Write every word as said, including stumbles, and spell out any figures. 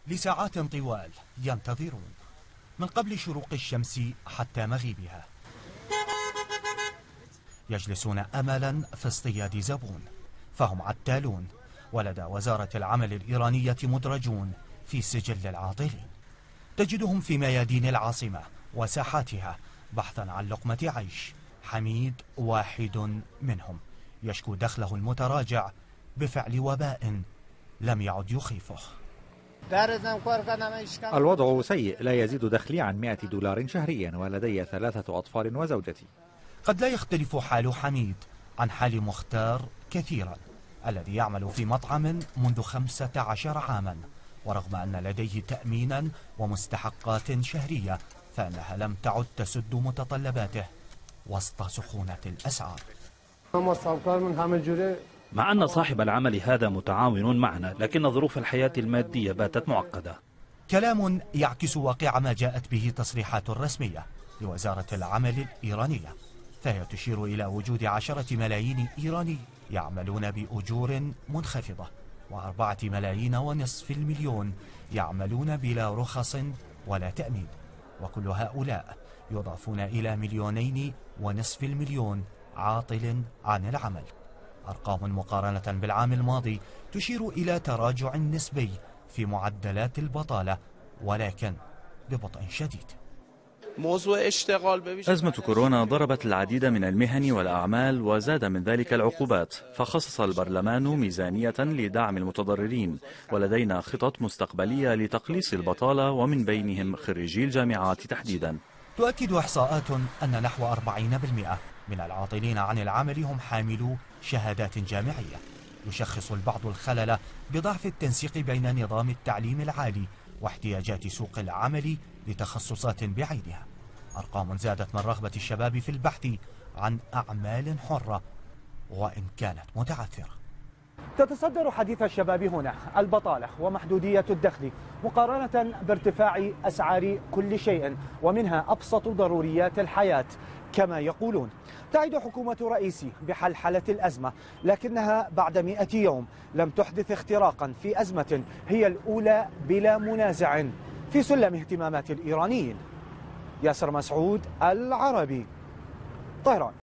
لساعات طوال ينتظرون من قبل شروق الشمس حتى مغيبها، يجلسون أملا في اصطياد زبون، فهم عتالون، ولدى وزارة العمل الإيرانية مدرجون في سجل العاطلين. تجدهم في ميادين العاصمة وساحاتها بحثا عن لقمة عيش. حميد واحد منهم يشكو دخله المتراجع بفعل وباء لم يعد يخيفه. الوضع سيء، لا يزيد دخلي عن مئة دولار شهريا، ولدي ثلاثة أطفال وزوجتي. قد لا يختلف حال حميد عن حال مختار كثيرا، الذي يعمل في مطعم منذ خمسة عشر عاما، ورغم أن لديه تأمينا ومستحقات شهرية فإنها لم تعد تسد متطلباته وسط سخونة الأسعار. مع أن صاحب العمل هذا متعاون معنا، لكن ظروف الحياة المادية باتت معقدة. كلام يعكس واقع ما جاءت به تصريحات رسمية لوزارة العمل الإيرانية، فهي تشير إلى وجود عشرة ملايين إيراني يعملون بأجور منخفضة، وأربعة ملايين ونصف المليون يعملون بلا رخص ولا تأمين، وكل هؤلاء يضافون إلى مليونين ونصف المليون عاطل عن العمل. أرقام مقارنة بالعام الماضي تشير إلى تراجع نسبي في معدلات البطالة، ولكن ببطء شديد. أزمة كورونا ضربت العديد من المهن والأعمال وزاد من ذلك العقوبات، فخصص البرلمان ميزانية لدعم المتضررين، ولدينا خطط مستقبلية لتقليص البطالة ومن بينهم خريجي الجامعات تحديدا. تؤكد إحصاءات أن نحو أربعين بالمئة من العاطلين عن العمل هم حاملو شهادات جامعية. يشخص البعض الخلل بضعف التنسيق بين نظام التعليم العالي واحتياجات سوق العمل لتخصصات بعينها. أرقام زادت من رغبة الشباب في البحث عن أعمال حرة وإن كانت متعثرة. تتصدر حديث الشباب هنا البطالة ومحدودية الدخل مقارنة بارتفاع أسعار كل شيء، ومنها أبسط ضروريات الحياة كما يقولون. تعد حكومة رئيسي بحلحلة الأزمة، لكنها بعد مئة يوم لم تحدث اختراقا في أزمة هي الأولى بلا منازع في سلم اهتمامات الإيرانيين. ياسر مسعود، العربي، طهران.